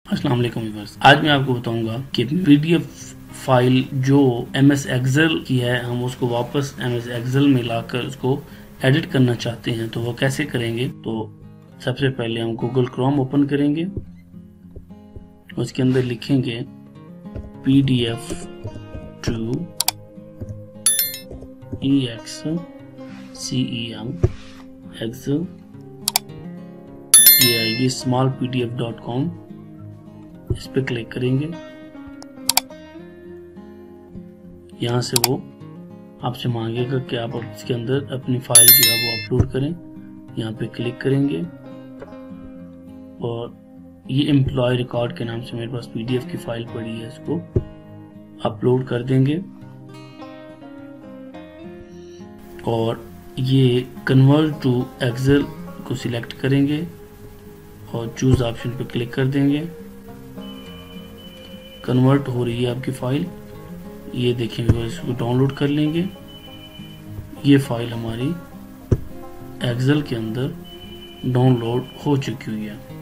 अस्सलाम वालेकुम व्यूअर्स, आज मैं आपको बताऊंगा कि पीडीएफ फाइल जो एमएस एक्सेल की है हम उसको वापस एमएस एक्सेल में लाकर उसको एडिट करना चाहते हैं तो वो कैसे करेंगे। तो सबसे पहले हम गूगल क्रोम ओपन करेंगे, उसके अंदर लिखेंगे pdf to excel excel, ये आएगी smallpdf.com, इस पे क्लिक करेंगे। यहाँ से वो आपसे मांगेगा कि आप इसके अंदर अपनी फाइल जो है वो अपलोड करें। यहाँ पे क्लिक करेंगे और ये एम्प्लॉय रिकॉर्ड के नाम से मेरे पास पीडीएफ की फाइल पड़ी है, इसको अपलोड कर देंगे और ये कन्वर्ट टू एक्सेल को सिलेक्ट करेंगे और चूज ऑप्शन पे क्लिक कर देंगे। कन्वर्ट हो रही है आपकी फाइल, ये देखेंगे, इसको डाउनलोड कर लेंगे। ये फाइल हमारी एक्सेल के अंदर डाउनलोड हो चुकी हुई है।